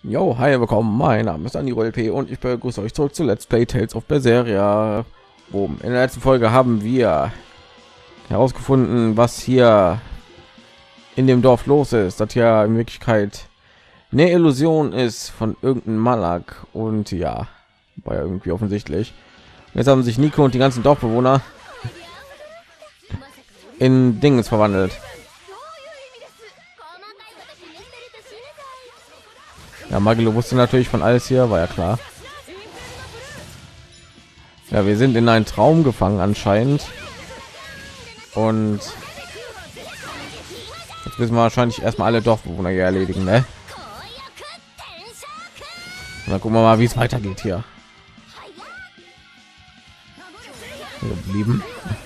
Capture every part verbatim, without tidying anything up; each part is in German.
Jo, hi, willkommen. Mein Name ist Andi L P und ich begrüße euch zurück zu Let's Play Tales of Berseria. Boom. In der letzten Folge haben wir herausgefunden, was hier in dem Dorf los ist. Das ja in Wirklichkeit eine Illusion ist von irgendeinem Malak und ja, war ja irgendwie offensichtlich. Jetzt haben sich Nico und die ganzen Dorfbewohner in Dingens verwandelt. Ja, Magilo wusste natürlich von alles hier, war ja klar. Ja, wir sind in einen Traum gefangen anscheinend. Und jetzt müssen wir wahrscheinlich erstmal alle Dorfbewohner hier erledigen, ne? Und dann gucken wir mal, wie es weitergeht hier. Geblieben.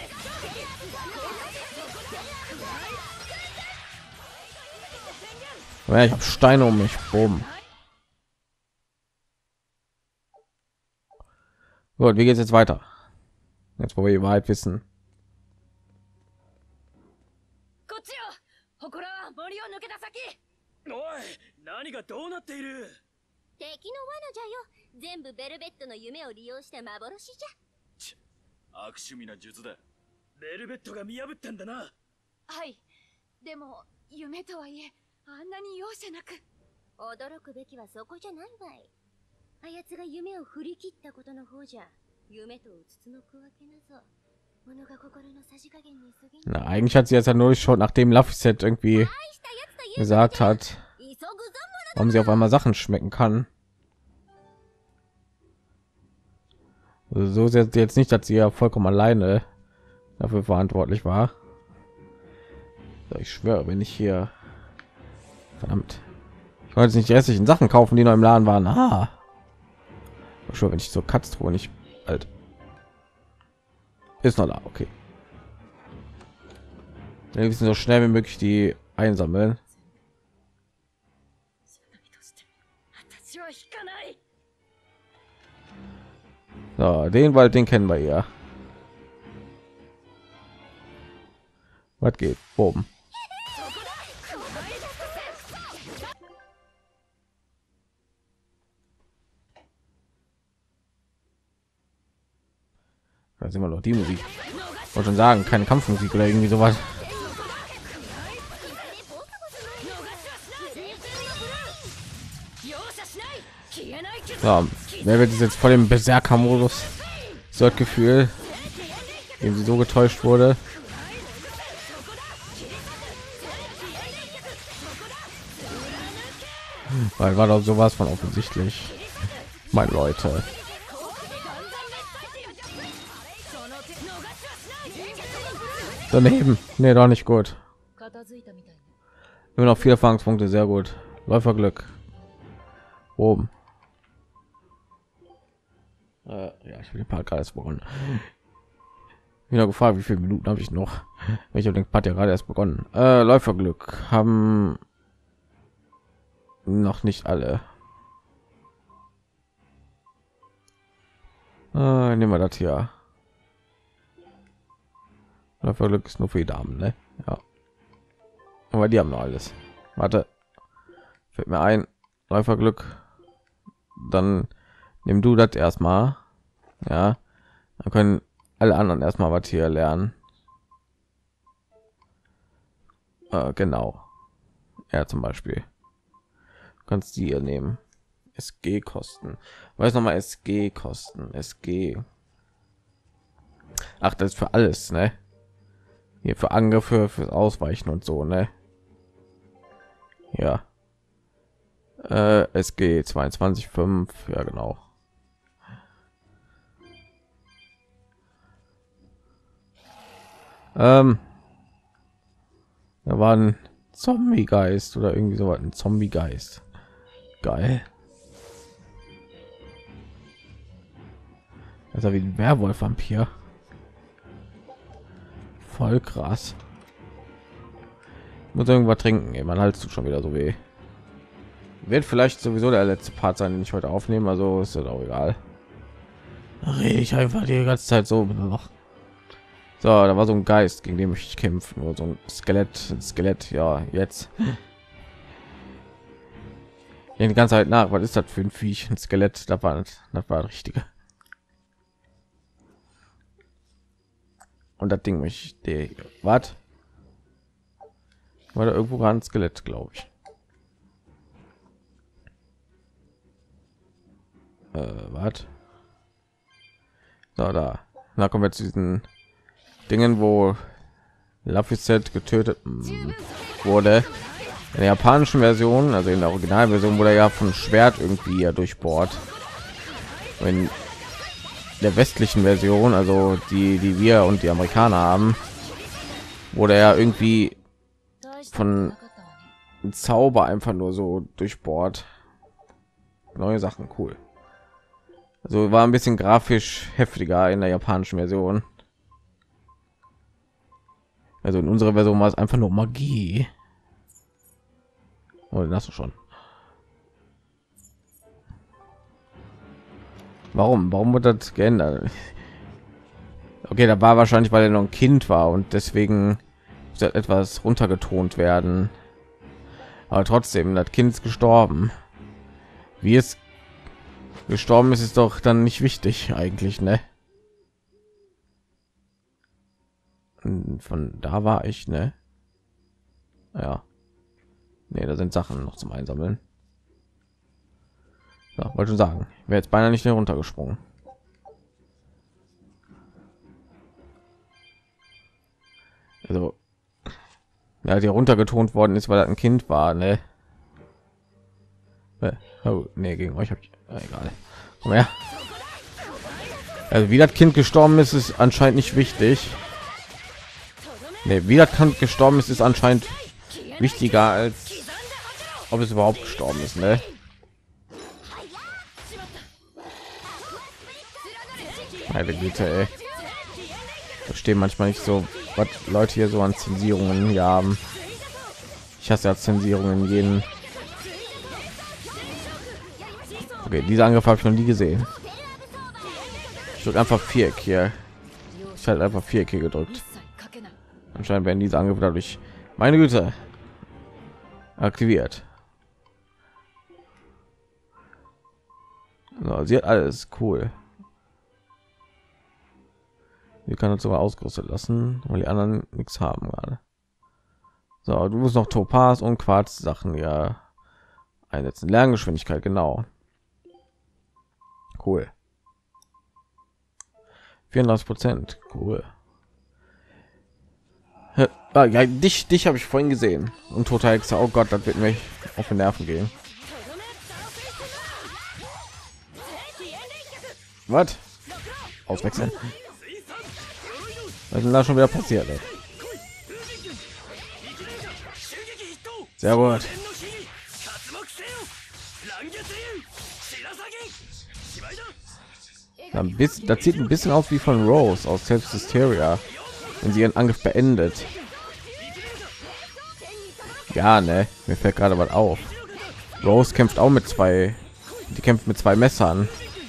Ja, ich habe Steine um mich rum. Gut, wie geht's jetzt weiter? Jetzt, wo wir die Wahrheit wissen. おい、何がどうなっている？ 敵の罠じゃよ。全部ベルベットの夢を利用した幻じゃ。 ち、悪趣味な術だ。ベルベットが見破ったんだな。 はい。でも夢とはいえ、あんなに容赦なく。 驚くべきはそこじゃないわい。あやつが夢を振り切ったことの方じゃ。夢とうつつのくわけなぞ。物が心のさじ加減に過ぎん。 Na, eigentlich hat sie jetzt ja nur schon, nachdem Laffset irgendwie gesagt hat, warum sie auf einmal Sachen schmecken kann. Also so ist jetzt jetzt nicht, dass sie ja vollkommen alleine dafür verantwortlich war. So, ich schwöre, wenn ich hier, verdammt, ich wollte jetzt nicht die restlichen Sachen kaufen, die noch im Laden waren. Ah, schon, wenn ich so Katztruhe nicht alt ist noch da, okay. Wir müssen so schnell wie möglich die einsammeln. So, den Wald, den kennen wir ja. Was geht? Oben. Da sind wir noch die Musik. Ich wollte schon sagen, keine Kampfmusik oder irgendwie sowas. So, wer wird jetzt vor dem Berserker-Modus? So das Gefühl, dem sie so getäuscht wurde. Weil war doch sowas von offensichtlich. Meine Leute. Daneben. Nee, doch nicht gut. Nur noch vier Erfahrungspunkte, sehr gut. Läuferglück. Oben. Äh, ja, ich will den Part gerade erst begonnen. Wieder gefragt, wie viele Minuten habe ich noch? Ich habe den Part ja gerade erst begonnen. Äh, Läuferglück haben noch nicht alle. Äh, nehmen wir das hier. Läuferglück ist nur für die Damen, ne? Ja. Aber die haben noch alles. Warte. Fällt mir ein. Läuferglück. Dann nimm du das erstmal. Ja. Dann können alle anderen erstmal was hier lernen. Äh, genau. Ja, zum Beispiel. Du kannst die hier nehmen. S G kosten. Weiß noch mal S G kosten. S G. Ach, das ist für alles, ne? Hier für Angriffe, fürs Ausweichen und so, ne? Ja. Äh, S G zweiundzwanzig Komma fünf, ja genau. Ähm, da war ein Zombie-Geist oder irgendwie so ein Zombie-Geist. Geil. Das ist wie ein Werwolf-Vampir. Voll krass. Muss irgendwas trinken, ey, man halt schon wieder so weh. Wird vielleicht sowieso der letzte Part sein, den ich heute aufnehme, also ist das auch egal. Rede ich einfach die ganze Zeit so. So, da war so ein Geist, gegen den möchte ich kämpfen, nur so ein Skelett, ein Skelett, ja, jetzt. Die ganze Zeit nach, was ist das für ein Viech? Ein Skelett, das war, das war das Richtige. Und das Ding mich, was? War da irgendwo gerade ein Skelett, glaube ich. Äh, was? So, da. Da kommen wir zu diesen Dingen, wo Laphicet getötet wurde. In der japanischen Version, also in der Originalversion, wurde er ja von Schwert irgendwie ja durchbohrt. In der westlichen Version, also die, die wir und die Amerikaner haben, wurde er irgendwie von einem Zauber einfach nur so durchbohrt. Neue Sachen, cool. Also war ein bisschen grafisch heftiger in der japanischen Version. Also in unserer Version war es einfach nur Magie. Oh, den hast du schon. Warum? Warum wird das geändert? Okay, da war wahrscheinlich, weil er noch ein Kind war und deswegen muss etwas runtergetont werden. Aber trotzdem, das Kind ist gestorben. Wie es gestorben ist, ist doch dann nicht wichtig eigentlich, ne? Und von da war ich, ne? Ja. Nee, da sind Sachen noch zum Einsammeln. Ja, wollte schon sagen, ich wäre jetzt beinahe nicht mehr runtergesprungen. Also, ja, die runtergetont worden ist, weil das ein Kind war, ne? Oh, nee, gegen euch habe ich, äh, egal. Komm her. Also, wie das Kind gestorben ist, ist anscheinend nicht wichtig. Nee, wie das Kind gestorben ist, ist anscheinend wichtiger als ob es überhaupt gestorben ist, ne? Meine Güte, ey. Verstehe manchmal nicht so, was Leute hier so an Zensierungen hier haben. Ich hasse ja Zensierungen in jeden. Okay, dieser Angriff habe ich noch nie gesehen. Ich drücke einfach Viereck hier. Ich halt einfach Viereck hier gedrückt. Anscheinend werden diese Angriffe dadurch, meine Güte, aktiviert. So, sie hat alles cool. Sie kann uns sogar ausgerüstet lassen, weil die anderen nichts haben gerade. So, du musst noch Topaz und Quarz Sachen ja einsetzen. Lerngeschwindigkeit, genau. Cool. vierunddreißig Prozent, cool. Ah, ja, dich, dich habe ich vorhin gesehen. Und total Hexe. Oh Gott, das wird mich auf den Nerven gehen. Was? Auswechseln. Was ist denn da schon wieder passiert? Ey? Sehr gut. Ein bisschen, das sieht ein bisschen aus wie von Rose aus Selbst Hysteria, wenn sie ihren Angriff beendet. Ja, ne, mir fällt gerade was auf. Rose kämpft auch mit zwei, die kämpft mit zwei Messern.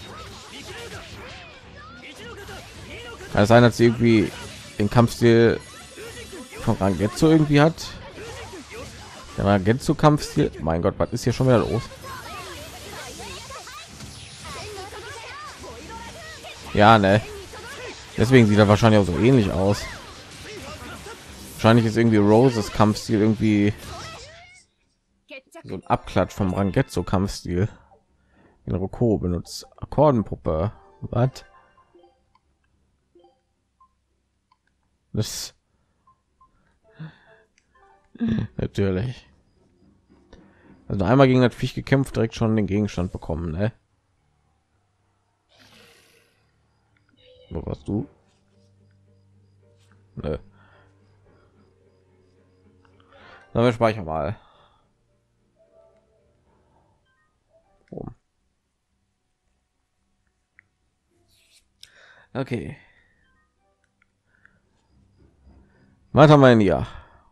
Kann es sein, dass sie irgendwie den Kampfstil von Rangetsu irgendwie hat? Der Rangetsu Kampfstil. Mein Gott, was ist hier schon wieder los? Ja, ne. Deswegen sieht er wahrscheinlich auch so ähnlich aus. Wahrscheinlich ist irgendwie Roses Kampfstil irgendwie so ein Abklatsch vom Rangetsu Kampfstil. In Roko benutzt Akkordenpuppe. Was? Das natürlich. Also einmal gegen das Viech gekämpft, direkt schon den Gegenstand bekommen, ne? Wo warst du? Nö. Na, wir speichern mal. Oh. Okay. Was haben wir denn hier?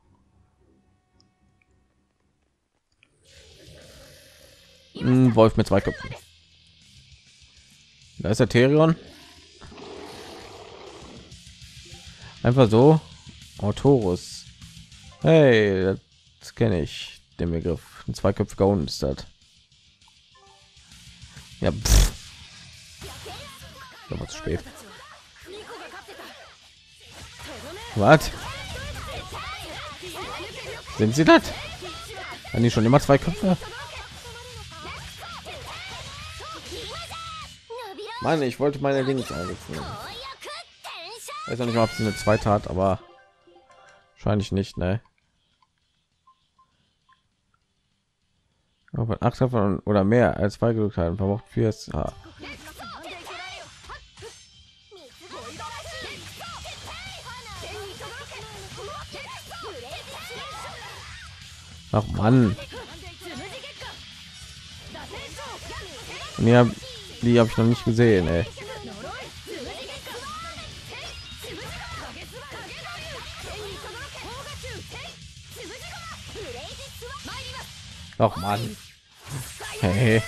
Ein Wolf mit zwei Köpfen. Da ist der Therion. Einfach so. Autorus. Hey, das kenne ich. Den Begriff. Ein zweiköpfiger Hund ist das. Ja, pff. Aber zu spät. Was? Sind sie das? Haben die schon immer zwei Köpfe? Mann, ich wollte meine Links einsetzen. Ich weiß noch nicht mal, ob sie eine zweite hat, aber wahrscheinlich nicht, ne? Aber acht Treffer oder mehr als zwei gedrückt haben, verbraucht vier S H. Ach Mann. Ja, die habe ich noch nicht gesehen, ey. Ach Mann. Hey.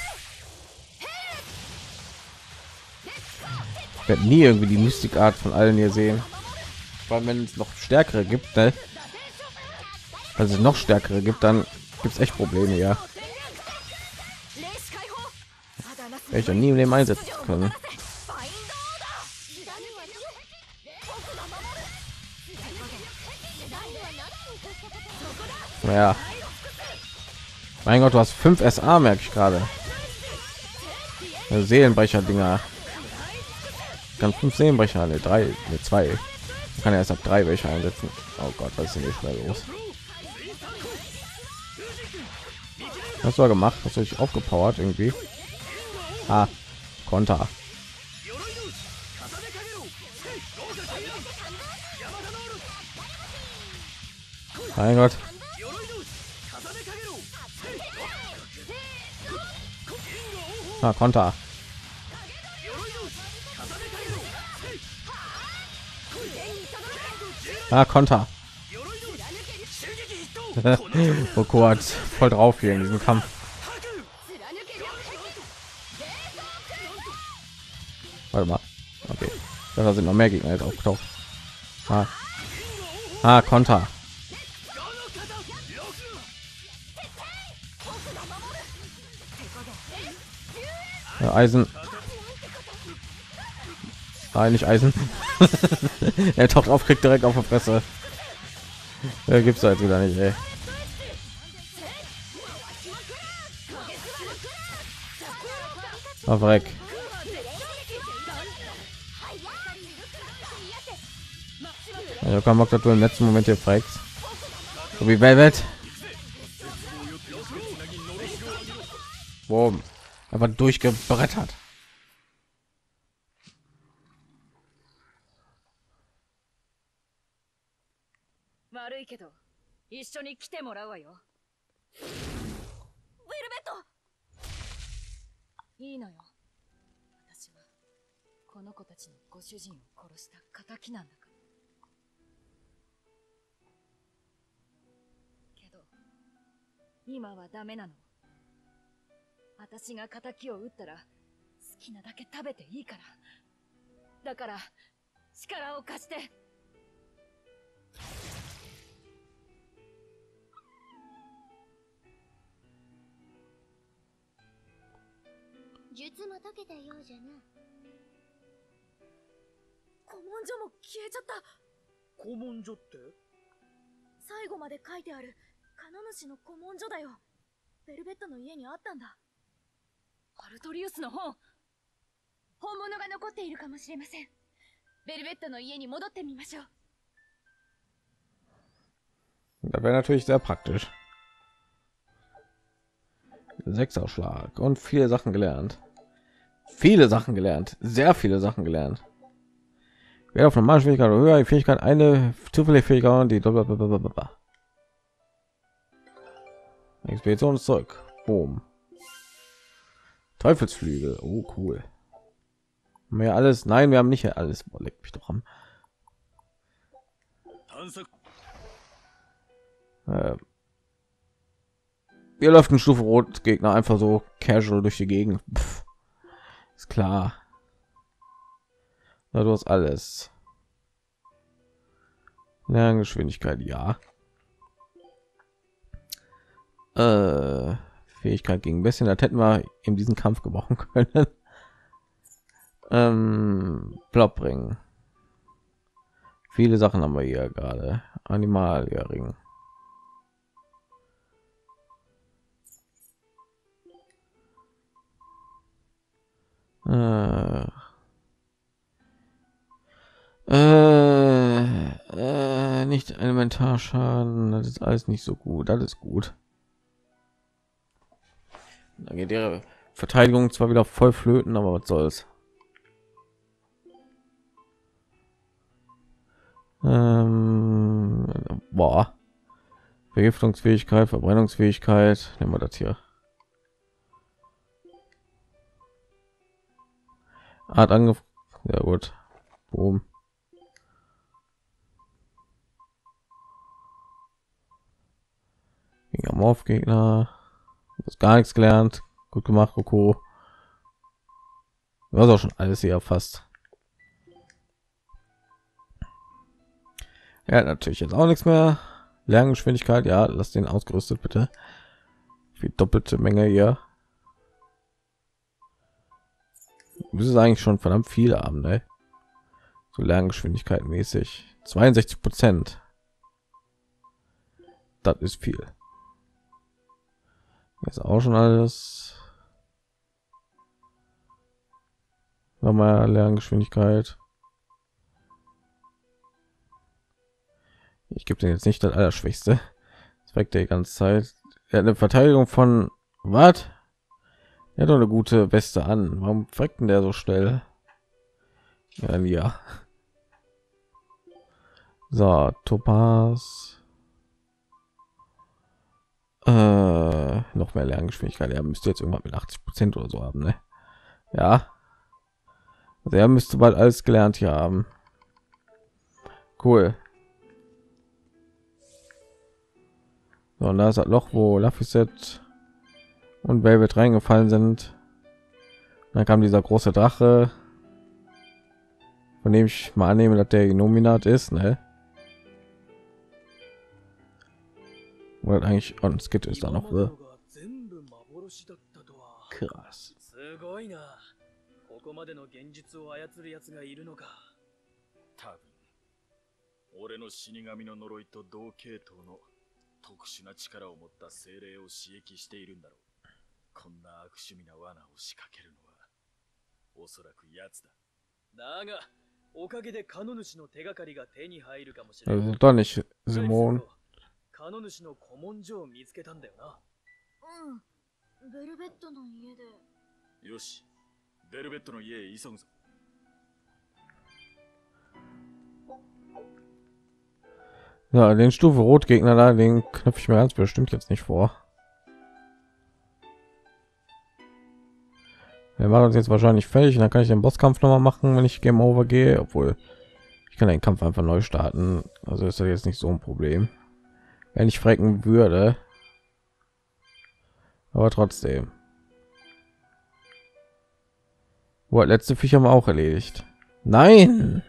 Ich werde nie irgendwie die Mystikart von allen hier sehen. Vor allem, wenn es noch stärkere gibt, ne? Also noch stärkere gibt, dann gibt es echt Probleme, ja. Werde ich ja nie im Leben einsetzen können. Ja. Mein Gott, du hast fünf S A, merke ich gerade. Seelenbrecher Dinger. Kann fünf Seelenbrecher, ne, drei, ne, zwei. Man kann erst ab drei welche einsetzen. Oh Gott, was ist denn hier schnell los? Was war gemacht? Was habe ich aufgepowert irgendwie? Ah, Konter. Mein Gott. Ah, Konter. Ah, Konter. Oh Gott, voll drauf hier in diesem Kampf. Warte mal. Okay. Da sind noch mehr Gegner jetzt aufgetaucht. Ah, ah Konter. Ja, Eisen. Nein, nicht Eisen. Er taucht auf, kriegt direkt auf der Fresse. Ja, gibt's halt wieder nicht, ey. Auf Reck. Ja, kann man das im letzten Moment hier fragst. So wie Velvet. Boom. Aber durchgebrettert. 悪いけど一緒に来てもらうわよ。ベルベット。いいのよ。私はこの子たちのご主人を殺した仇なんだから。けど今はダメなの。私が仇を撃ったら好きなだけ食べていいから。だから力を貸して。 術も解けたようじゃな。 古文書も消えちゃった。 古文書って？ 最後まで書いてあるカナ主の古文書だよ。ベルベットの家にあったんだ。 アルトリウスの本。本物が残っているかもしれません。ベルベットの家に戻ってみましょう。 Da wäre natürlich sehr praktisch. Sechsausschlag und viele Sachen gelernt. Viele Sachen gelernt. Sehr viele Sachen gelernt. Wer auf normalen Schwierigkeit oder höher, die Fähigkeit eine zufällige Fähigkeit, die blablabla. Expedition ist zurück. Boom. Teufelsflügel. Oh, cool. Mehr alles. Nein, wir haben nicht alles. Boah, leck mich doch am. Äh, Hier läuft ein Stufe Rot Gegner einfach so casual durch die Gegend. Pff, ist klar. Na, du hast alles. Lerngeschwindigkeit, ja. Äh, Fähigkeit gegen bisschen, das hätten wir in diesen Kampf gebrauchen können. ähm, Plop bringen. Viele Sachen haben wir hier gerade. Animaljahrring. Äh, äh, äh, nicht Elementarschaden, das ist alles nicht so gut. Das ist gut. Da geht ihre Verteidigung zwar wieder voll flöten, aber was soll's. Ähm, boah. Vergiftungsfähigkeit, Verbrennungsfähigkeit. Nehmen wir das hier. Art Angriff. Ja gut. Boom. Gegen Amorph-Gegner. Ist gar nichts gelernt. Gut gemacht, Coco. Was auch schon alles hier fast. Er hat natürlich jetzt auch nichts mehr. Lerngeschwindigkeit, ja, lass den ausgerüstet bitte. Wie doppelte Menge hier. Das ist eigentlich schon verdammt viel haben, ne? So Lerngeschwindigkeit mäßig. zweiundsechzig Prozent. Das ist viel. Ist auch schon alles. Nochmal Lerngeschwindigkeit. Ich gebe den jetzt nicht das Allerschwächste. Das weckt der ganze Zeit. Er hat eine Verteidigung von was? Er hat doch eine gute Weste an. Warum weckt denn der so schnell? Ja, ja. So, Topaz. Äh, noch mehr Lerngeschwindigkeit. Er müsste jetzt irgendwann mit achtzig Prozent oder so haben, ne? Ja. Also er müsste bald alles gelernt hier haben. Cool. So, und da ist das Loch, wo Laphicet und Velvet reingefallen sind. Und dann kam dieser große Drache, von dem ich mal annehme, dass der Nominat ist, ne? Oder eigentlich on Skit ist da noch, ne? Krass. ここまでの現実を操る奴がいるのか。多分俺の死神の呪いと同系統の特殊な力を持った精霊を刺激しているんだろう。こんな悪趣味な罠を仕掛けるのはおそらく奴だ。だがおかげでカノ主の手がかりが手に入るかもしれない。 Doch nicht Simon. カノ主の古文書を見つけたんだよな。 うん。ベルベットの家で。 よし。 ベルベットの家へ急ぐぞ。 Ja, den Stufe Rot Gegner da, den knüpfe ich mir ganz bestimmt jetzt nicht vor. Wir machen uns jetzt wahrscheinlich fertig und dann kann ich den Bosskampf noch mal machen, wenn ich Game Over gehe, obwohl ich kann den Kampf einfach neu starten. Also ist das jetzt nicht so ein Problem, wenn ich frecken würde. Aber trotzdem. Boah, letzte Fisch haben wir auch erledigt. Nein!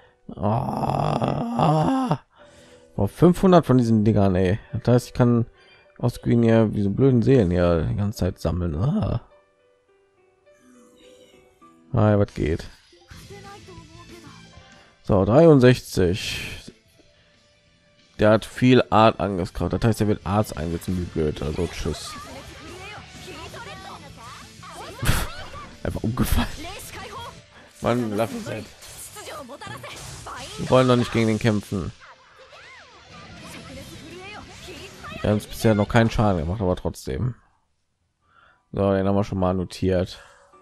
Oh, oh, fünfhundert von diesen Dingern, ey. Das heißt, ich kann aus Green ja diese blöden Seelen ja die ganze Zeit sammeln. Ah, ah ja, was geht? So, dreiundsechzig. Der hat viel Art angeschaut. Das heißt, er wird Arzt einsetzen, wie blöd. Also tschüss. Einfach umgefallen. Man, lass es halt. Wir wollen noch nicht gegen den kämpfen. Wir haben bisher noch keinen Schaden gemacht, aber trotzdem. So, den haben wir schon mal notiert.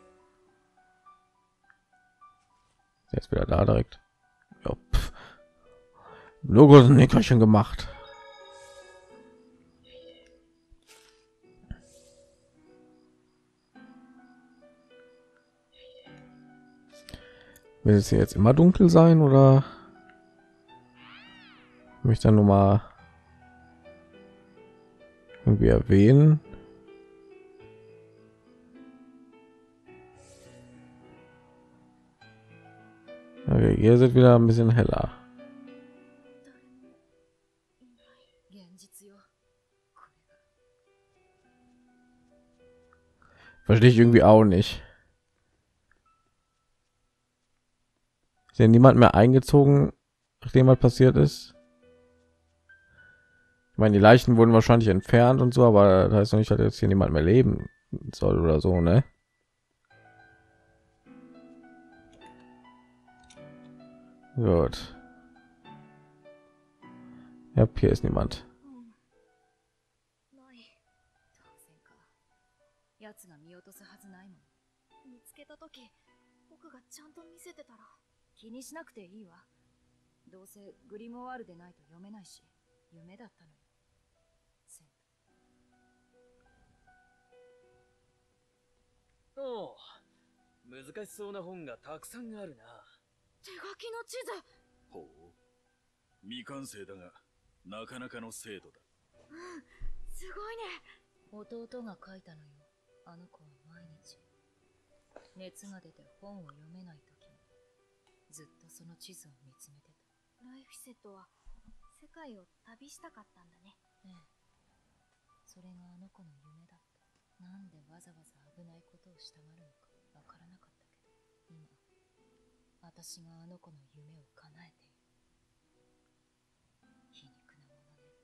Jetzt wieder da direkt. Ja, Logo ein Nickerchen gemacht. Will es hier jetzt immer dunkel sein oder möchte dann nur mal irgendwie erwähnen? Okay, ihr seid wieder ein bisschen heller. Verstehe ich irgendwie auch nicht. Ist ja niemand mehr eingezogen, nachdem was passiert ist. Ich meine, die Leichen wurden wahrscheinlich entfernt und so, aber das heißt noch nicht, dass jetzt hier niemand mehr leben soll oder so, ne? Gut. Ja, hier ist niemand. ない。 当然か。奴が見落とすはずないもん。 見つけたとき、僕がちゃんと見せてたら。 気にしなくていいわ。どうせグリモワールでないと読めないし、夢だったのよ。全部。 おう、難しそうな本がたくさんあるな。 手書きの地図。 ほう、未完成だがなかなかの精度だ。 うん、すごいね。 弟が書いたのよ。あの子は毎日熱が出て本を読めない時もずっとその地図を見つめてた。 ライフセットは世界を旅したかったんだね。 ええ、それがあの子の夢だった。なんでわざわざ危ないことをしたがるのかわからなかったけど、今私があの子の夢を叶えている。皮肉なものね。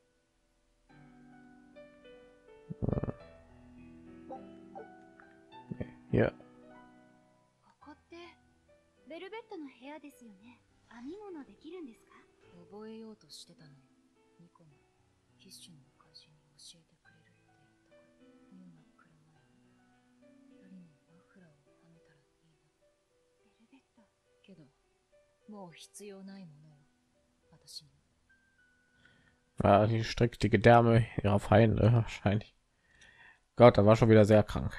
いや、 ここってベルベットの部屋ですよね。編み物できるんですか？ 覚えようとしてたのよ。ニコがキッシュの会社に教えてくれるって言ったから、冬が来る前に二人にマフラーをはめたらいいなって。 ベルベット。 けど、もう必要ないものよ。私に。 ah, die streckt die Gedärme ihrer Feinde wahrscheinlich. Gott, da war schon wieder sehr krank.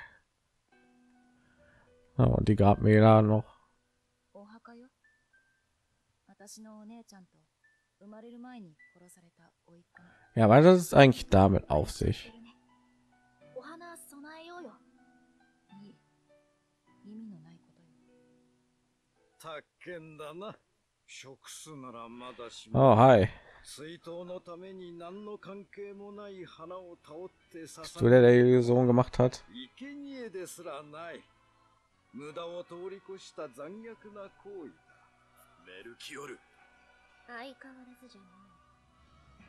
Ja, und die Grabmäler noch. お墓よ。私のお姉ちゃんと生まれる前に殺された甥っ子の。 Ja, weil das ist eigentlich damit auf sich. お花備えようよ。 いい。意味のないことよ。 たけんだな。食すならまだし Oh, hi. 追悼のために何の関係もない花をたおって捧 Bist du der, der die Illusion gemacht hat? 生贄ですらない。無駄を通り越した残虐な行為だ。 メルキオル、 相変わらずじゃない。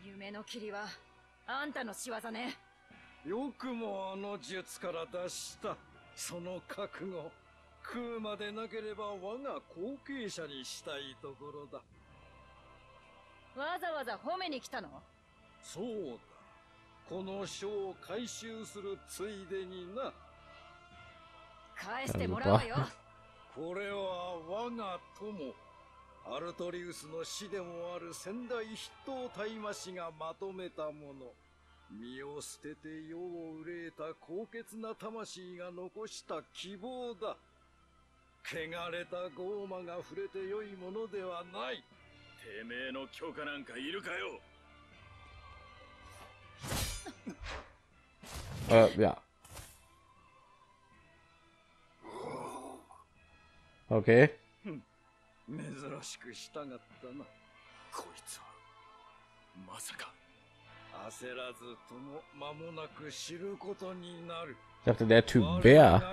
夢の霧はあんたの仕業ね。 よくもあの術から脱したその覚悟。食うまでなければ我が後継者にしたいところだ。 わざわざ褒めに来たの？ そうだ。この書を回収するついでにな。 返してもらうわよ。 これは我が友アルトリウスの師でもある先代筆頭大魔師がまとめたもの。身を捨てて世を憂えた高潔な魂が残した希望だ。汚れたゴーマが触れて良いものではない。 てめえの許可なんかいるかよ。 Äh, ja. Okay. 珍しく従ったな。 こいつはまさか。 焦らずとも間もなく知ることになる。 Ich dachte, der Typ wäre.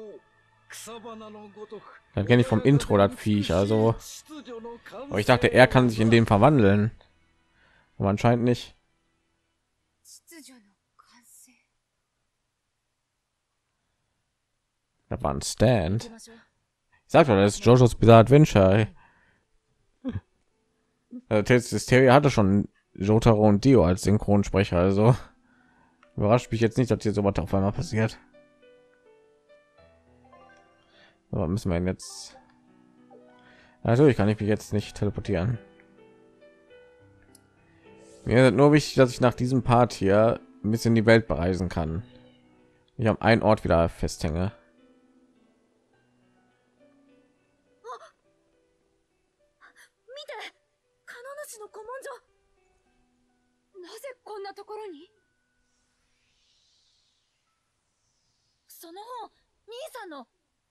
Das kenne ich vom Intro, das Viech. Also, aber ich dachte, er kann sich in dem verwandeln. Aber anscheinend nicht. 秩序の完成。 Das war ein Stand. Ich sag doch, das ist JoJo's Bizarre Adventure. Also, Hysteria hatte schon Jotaro und Dio als Synchronsprecher, also überrascht mich jetzt nicht, dass hier so was auf einmal passiert. Aber müssen wir jetzt, natürlich kann ich mich jetzt nicht teleportieren. Mir ist nur wichtig, dass ich nach diesem Part hier ein bisschen die Welt bereisen kann. Ich habe einen Ort wieder festhänge. の古文書。なぜこんなところに？その本、兄さんの。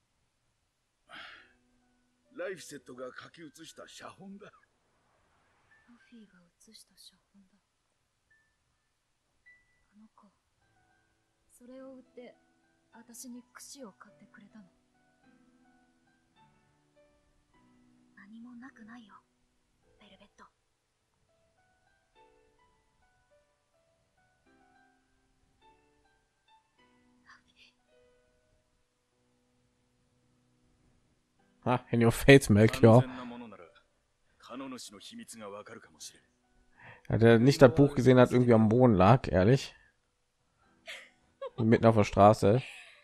ライフセットが書き写した写本だ。 ルフィが写した写本だ。あの子、それを売って私に櫛を買ってくれたの。 何もなくないよ、ベルベット。 Ah, in your face, Melchior. Ja, der nicht das Buch gesehen hat, irgendwie am Boden lag, ehrlich. Mitten auf der Straße.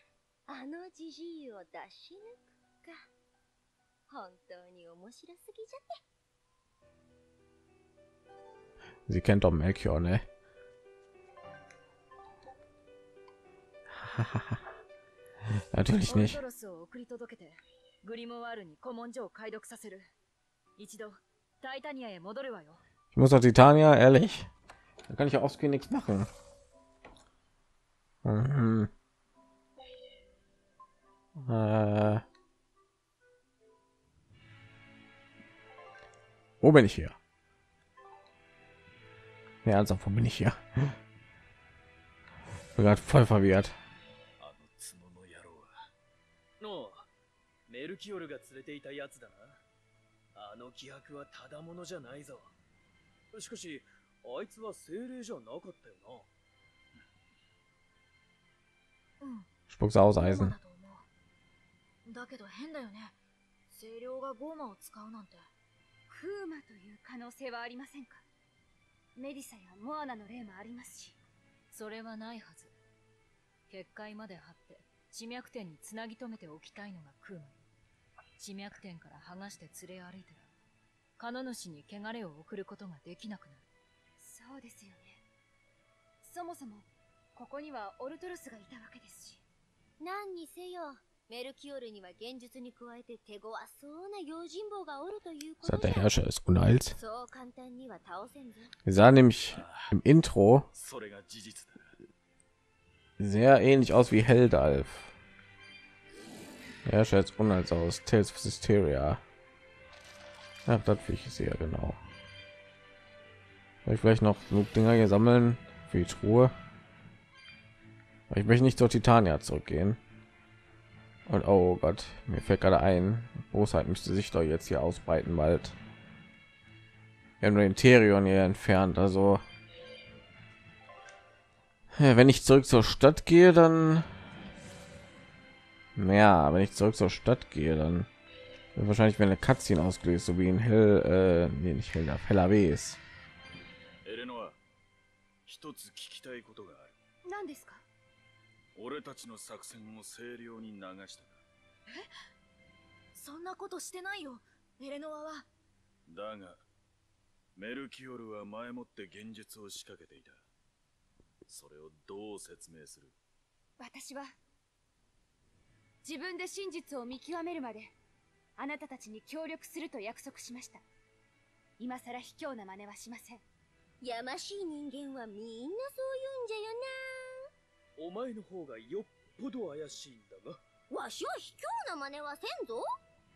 Sie kennt doch Melchior, ne? Natürlich nicht. Ich muss auf Titania, ehrlich. Da kann ich ja offscreen nichts machen. Mhm. Äh. Wo bin ich hier? Ja, also wo bin ich hier? Ich bin gerade voll verwirrt. メルキオルが連れていたやつだな。あの気迫はただものじゃないぞ。しかし、あいつは精霊じゃなかったよな。うん。 Spuck's aus, Eisen。 だけど変だよね。精霊がゴーマを使うなんて。 クーマという可能性はありませんか。メディサやモアナの例もありますし。 それはないはず。結界まで張って地脈点につなぎ止めておきたいのがクーマよ。地脈点から剥がして連れ歩いたら、カノ主に汚れを送ることができなくなる。 そうですよね。そもそもここにはオルトロスがいたわけですし。何にせよ、メルキオルには現実に加えて手強そうな用心棒がおるということで。 Der Herrscher ist unheilt. Wir sahen nämlich im Intro sehr ähnlich aus wie Heldalf. Ja, schaut jetzt unheils aus. Tales of Systeria. Ja, das will ich sehr genau. Soll ich vielleicht noch genug Dinger hier sammeln für die Truhe? Ich möchte nicht zur Titania zurückgehen. Und oh Gott, mir fällt gerade ein, Bosheit müsste sich doch jetzt hier ausbreiten bald. Wir haben nur den Therion hier entfernt, also ja, wenn ich zurück zur Stadt gehe, dann ja, wenn ich zurück zur Stadt gehe, dann wird wahrscheinlich wenn eine Cutscene ausgelöst, so wie in Hell, äh, nee, nicht Hell, Heller W ist. 俺たちの作戦を清涼に流した。 え？そんなことしてないよ、エレノアは。 だが、メルキオルは前もって現実を仕掛けていた。それをどう説明する？ 私は自分で真実を見極めるまであなたたちに協力すると約束しました。今さら卑怯な真似はしません。やましい人間はみんなそう言うんじゃよな。 お前の方がよっぽど怪しいんだが。 わしは卑怯な真似はせんぞ。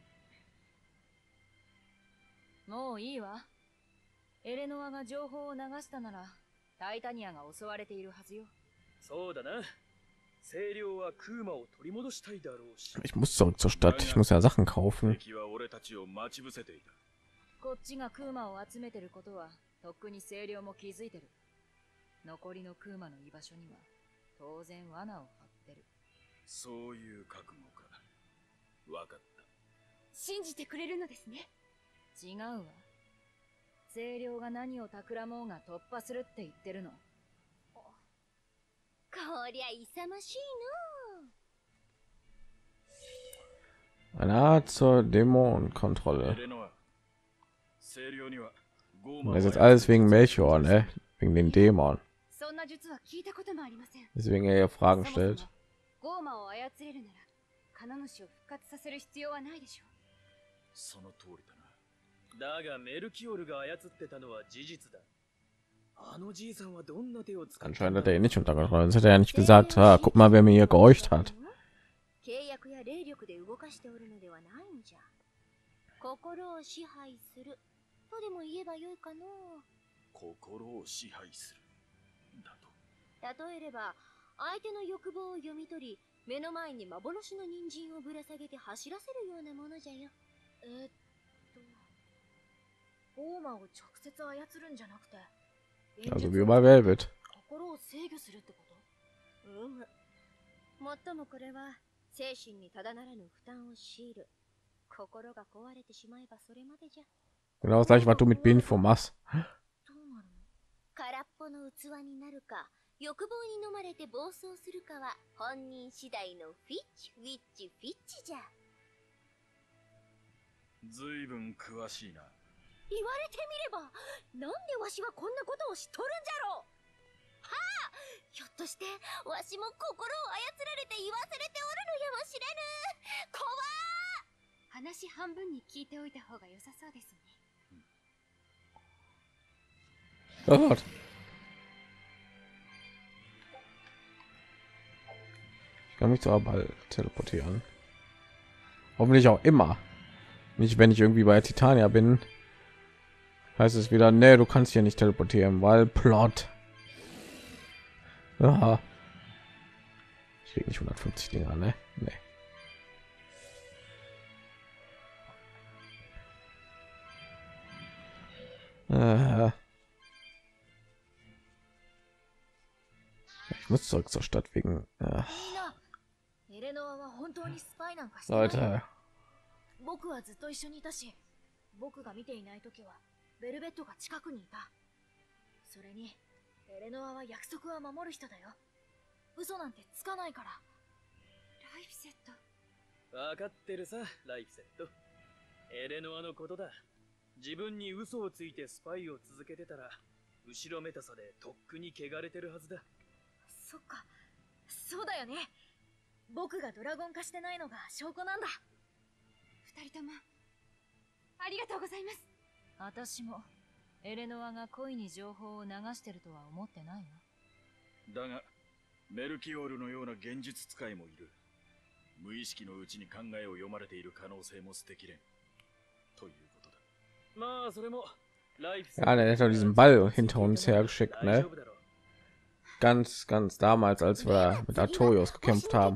もういいわ。エレノアが情報を流したならタイタニアが襲われているはずよ。 そうだな。清涼はクーマを取り戻したいだろうし。 Ich muss zurück zur Stadt. Ich muss ja Sachen kaufen. 敵は俺たちを待ち伏せていた。 こっちがクーマを集めてることはとっくに清涼も気づいてる。残りのクーマの居場所には当然罠を張ってる。 そういう覚悟か。わかった。 信じてくれるのですね。 違うわ。清涼が何を企もうが突破するって言ってるの。 こりゃ勇ましいの。Eine Art zur Dämonenkontrolle. Das ist jetzt alles wegen Melchior, ne? Wegen den Dämon. Deswegen er ihr Fragen stellt. ゴーマを操れるなら、カノ主を復活させる必要はないでしょう。 その通りだな。だがメルキオルが操ってたのは事実だ。あのじいさんはどんな手を使って？ Anscheinend hat er ihn nicht unter Kontrolle. Sonst hätte er ja nicht gesagt, ah, guck mal, wer mir hier geäucht hat. 契約や霊力で動かしておるのではないんじゃ。心を支配するとでも言えばよいかの。 心を支配するだと。 例えれば相手の欲望を読み取り目の前に幻の人参をぶら下げて走らせるようなものじゃよ。 えー、っとゴーマを直接操るんじゃなくて Also wie bei Velvet. 心を制御するってこと？ うむ。もっともこれは精神にただならぬ負担を強いる。心が壊れてしまえばそれまでじゃ。 Genau das gleiche, was du mit Binfo machst. どうなるの？ 空っぽの器になるか、欲望に飲まれて暴走するかは本人次第のフィッチフィッチフィッチじゃ。 ずいぶん詳しいな。 言われてみれば、なんでわしはこんなことをしとるんじゃろう。はあ、ひょっとしてわしも心を操られて言わされておるのやもしれぬ。怖ー。 話半分に聞いておいた方が良さそうですね。 Oh Gott. Ich kann mich zwar bald teleportieren. Hoffentlich auch immer. Nicht, wenn ich irgendwie bei Titania bin. Heißt es wieder, nee, du kannst hier nicht teleportieren, weil Plot. Aha. Ich krieg nicht hundertfünfzig Dinger, ne? Nee. Äh. Ich muss zurück zur Stadt wegen. Äh. Leute. 僕はずっと一緒にいたし、僕が見ていないときはベルベットが近くにいた。それにエレノアは約束は守る人だよ。嘘なんてつかないから。 ライフセット。 分かってるさ、ライフセット。エレノアのことだ。自分に嘘をついてスパイを続けてたら、後ろめたさでとっくに汚れてるはずだ。 そっか、そうだよね。僕がドラゴン化してないのが証拠なんだ。 二人ともありがとうございます。 私もエレノアが恋に情報を流してるとは思ってないわ。だがメルキオールのような現実使いもいる。無意識のうちに考えを読まれている可能性も捨てきれんということだ。まあそれも Ja, der hat doch diesen Ball hinter uns hergeschickt, ne? Ganz, ganz damals, als wir mit Artorios gekämpft haben.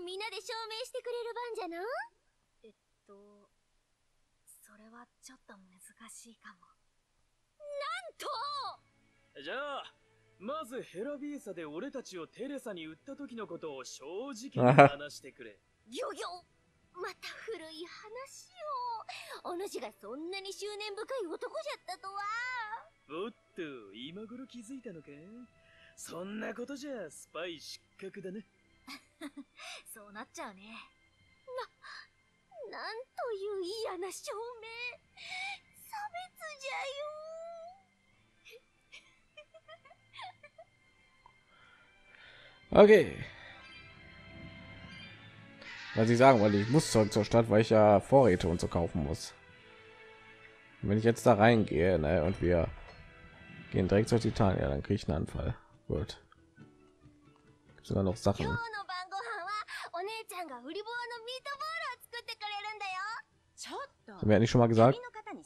えっと、それはちょっと難しいかも。 なんと！ じゃあ、まずヘラビーサで俺たちをテレサに売った時のことを正直に話してくれ。 ギョギョ、また古い話よ。お主がそんなに執念深い男じゃったとは。 おっと、今頃気づいたのか？そんなことじゃスパイ失格だね。 そうなっちゃうね。 な、なんという嫌な証明。差別じゃよ。 Okay. Was ich sagen wollte, ich muss zurück zur Stadt, weil ich ja Vorräte und so kaufen muss. Und wenn ich jetzt da reingehe, ne, und wir gehen direkt zur Titania, dann kriege ich einen Anfall. Gut. Gibt sogar noch Sachen. Haben wir nicht schon mal gesagt?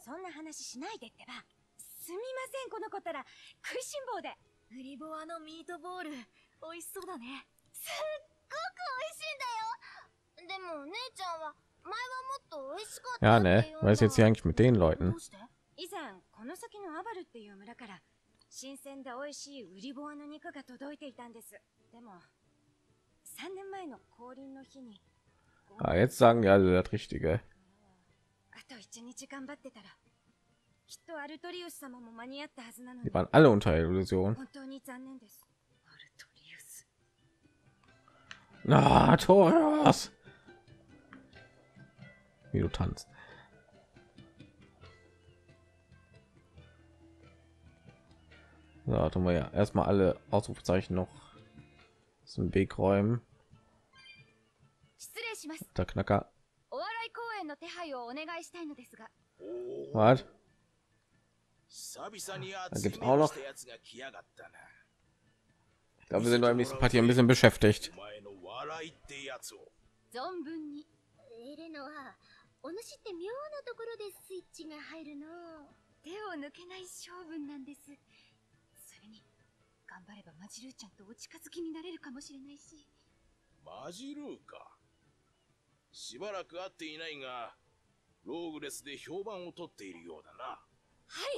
すみません、この子ったら食いしん坊で。ウリボアのミートボール美味しそうだね。 すっごく美味しいんだよ。でも姉ちゃんは前はもっと美味しかった。 Ja, ne? Was ist jetzt hier eigentlich mit den Leuten? 以前この先のアバルっていう村から新鮮で美味しいウリボアの肉が届いていたんです。でもさんねんまえの降臨の日に。 Ah, jetzt sagen ja also das Richtige. あと一日頑張ってたらきっとアルトリウス様も間に合ったはずなのに。 Die waren alle unter Illusion. 本当に残念です。アルトリウス。 Na, Artorios! Wie du tanzt. So, warte mal, ja, erstmal alle Ausrufezeichen noch aus dem Weg räumen. Der Knacker. Was? Da gibt es auch noch. Ich glaube, wir sind beim nächsten Partie ein bisschen beschäftigt. 存分に。エレノはお主って妙なところでスイッチが入るの。 手を抜けない性分なんです。それに頑張ればマジルーちゃんとお近づきになれるかもしれないし。 マジルーか。しばらく会っていないが、ローグレスで評判を取っているようだな。 はい、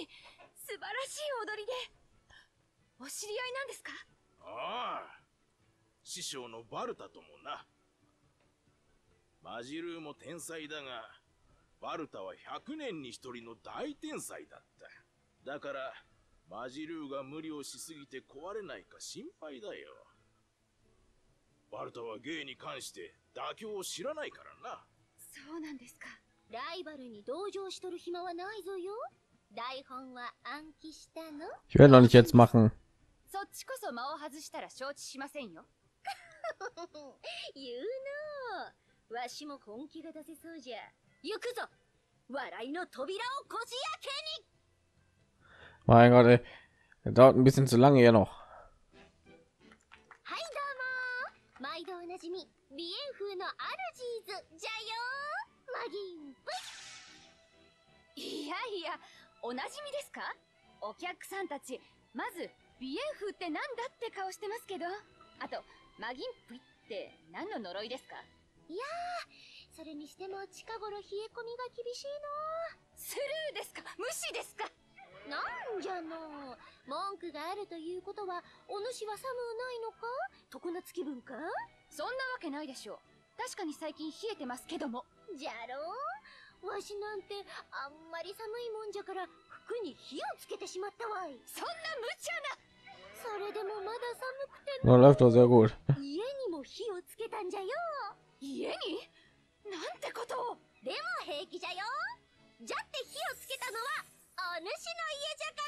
素晴らしい踊りで。お知り合いなんですか？ ああ、師匠のバルタともな。マジルーも天才だが、バルタはひゃくねんにひとりの大天才だった。だから、マジルーが無理をしすぎて壊れないか心配だよ。バルタは芸に関して妥協を知らないからな。 そうなんですか。 ライバルに同情しとる暇はないぞよ。台本は暗記したの？ Ich werde noch nicht jetzt machen. そっちこそ間を外したら承知しませんよ。 言うの。わしも本気が出せそうじゃ。行くぞ。笑いの扉をこじ開けに。 Mein Gott, ey. Das dauert ein bisschen zu lange hier noch. はいどうも。毎度おなじみビエン風のアルジーズじゃよ。マギンプ。 いやいや、おなじみですか？お客さんたち、まずビエン風ってなんだって顔してますけど、あとマギンプって何の呪いですか？ いやー、それにしても近頃冷え込みが厳しいの。 スルーですか？無視ですか？ なんじゃの。文句があるということはお主は寒うないのか？常夏気分か？ そんなわけないでしょう。確かに最近冷えてますけども。 じゃろう。わしなんてあんまり寒いもんじゃから服に火をつけてしまったわい。 そんな無茶な。 それでもまだ寒くて Na, läuft doch sehr gut. 家にも火をつけたんじゃよ。 家に？なんてことを。 でも平気じゃよ。じゃって火をつけたのはお主の家じゃから。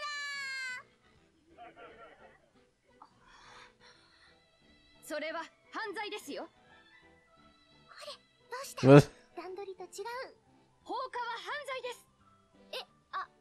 それは犯罪ですよ。 これどうした？ Was? 段取りと違う。 放火は犯罪です。 え、あ、はい。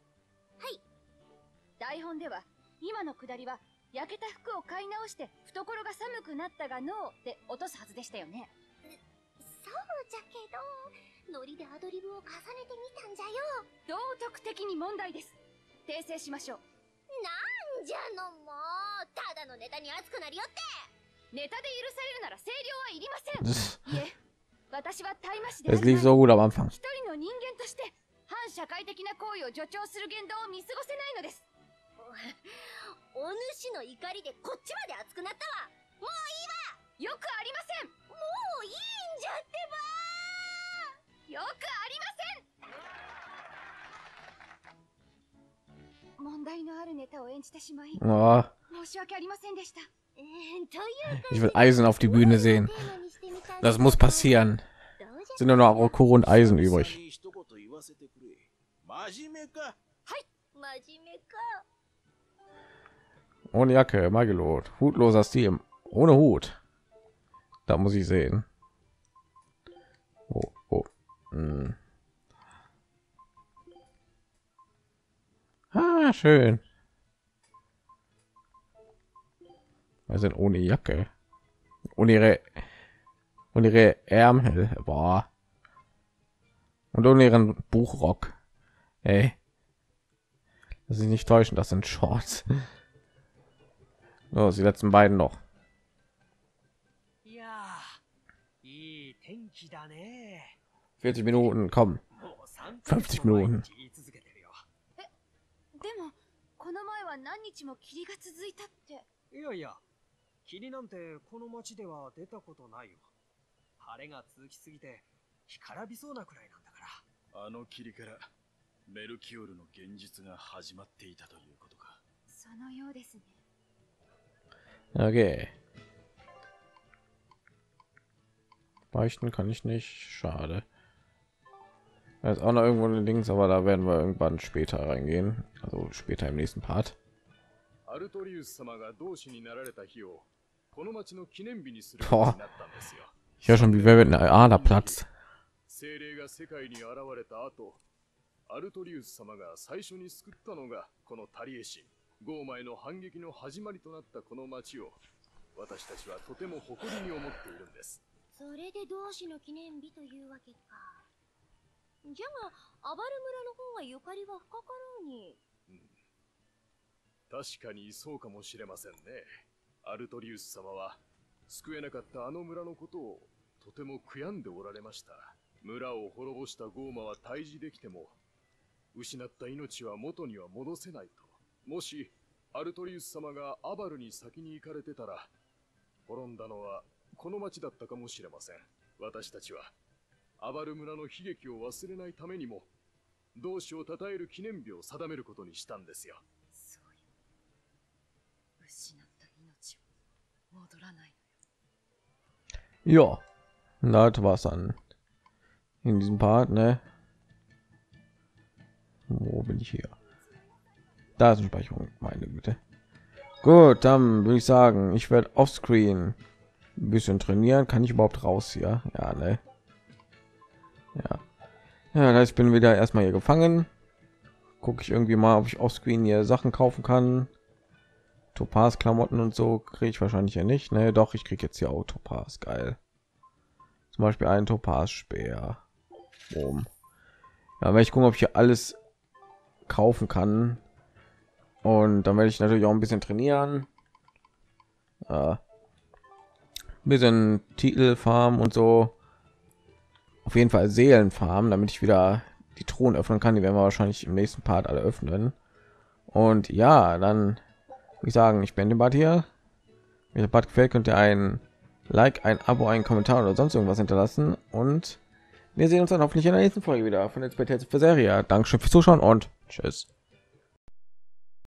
台本では今のくだりは焼けた服を買い直して懐が寒くなったがのうで落とすはずでしたよね。 そうじゃけど、ノリでアドリブを重ねてみたんじゃよ。 道徳的に問題です。訂正しましょう。 なんじゃのもう、ただのネタに熱くなりよって。 ネタで許されるなら声量はいりません。いえ、私は大麻師で Es lief so gut am Anfang. 一人の人間として反社会的な行為を助長する言動を見過ごせないのです。 お主の怒りでこっちまで熱くなったわ。もういいわ。 よくありません。 もういいんじゃってば。 よくありません。問題のあるネタを演じてしまい、 Oh, 申し訳ありませんでした。 えー、というか ich will Eisen auf die Bühne sehen. Das muss passieren. Sind nur noch Rokuro und Eisen übrig. 真面目か。 はい、真面目か。 Ohne Jacke, Magelot. Hutloser Stil. Ohne Hut. Da muss ich sehen. Oh, oh. Hm. Ah, schön. Wir sind ohne Jacke. Und ihre und ihre Ärmel. Boah. Und ohne ihren Buchrock. Ey. Das ist nicht täuschen, das sind Shorts. Oh, die letzten beiden noch. vierzig Minuten, komm. fünfzig Minuten. でもこの前は何日も霧が続いたって。 いやいや、霧なんてこの町では出たことないよ。晴れが続きすぎて干からびそうなくらいなんだから。 あの霧からメルキオルの現実が始まっていたということか。 そのようですね。 Okay. Beichten kann ich nicht. Schade. Da ist auch noch irgendwo links, aber da werden wir irgendwann später reingehen. Also später im nächsten Part. アルトリウス様が同志になられた日をこの町の記念日にすることになったんですよ。 Ich höre schon, wie wer mit einer Ader platzt. 精霊が世界に現れた後、アルトリウス様が最初に救ったのがこのタリエ神。ゴーマへの反撃の始まりとなったこの町を私たちはとても誇りに思っているんです。 それで同志の記念日というわけか。じゃがアバル村の方はゆかりは深かろうに、 うん、確かにそうかもしれませんね。アルトリウス様は救えなかったあの村のことをとても悔やんでおられました。村を滅ぼしたゴーマは退治できても、失った命は元には戻せないと。もしアルトリウス様がアバルに先に行かれてたら、滅んだのはこの町だったかもしれません。私たちはアバル村の悲劇を忘れないためにも、同志を称える記念日を定めることにしたんですよ。 そうよ。失った命を戻らないのよ。Ja, das war's dann in diesem Part, ne? Wo bin ich hier? Da ist eine Speicherung, meine Güte. Gut, dann würde ich sagen, ich werde offscreen ein bisschen trainieren. Kann ich überhaupt raus hier? Ja, ne? Ja. Ja, ich bin wieder erstmal hier gefangen. Gucke ich irgendwie mal, ob ich offscreen hier Sachen kaufen kann. Topaz Klamotten und so kriege ich wahrscheinlich ja nicht. Ne, doch, ich kriege jetzt hier auch Topaz. Geil. Zum Beispiel einen Topaz Speer. Boom. Ja, werde ich gucken, ob ich hier alles kaufen kann. Und dann werde ich natürlich auch ein bisschen trainieren. Äh, ein bisschen Titelfarm und so. Auf jeden Fall Seelenfarm, damit ich wieder die Truhen öffnen kann. Die werden wir wahrscheinlich im nächsten Part alle öffnen. Und ja, dann würde ich sagen, ich bin den Part hier. Wenn der Part gefällt, könnt ihr ein Like, ein Abo, einen Kommentar oder sonst irgendwas hinterlassen. Und wir sehen uns dann hoffentlich in der nächsten Folge wieder von Let's Play Tales of Berseria. Dankeschön fürs Zuschauen und tschüss.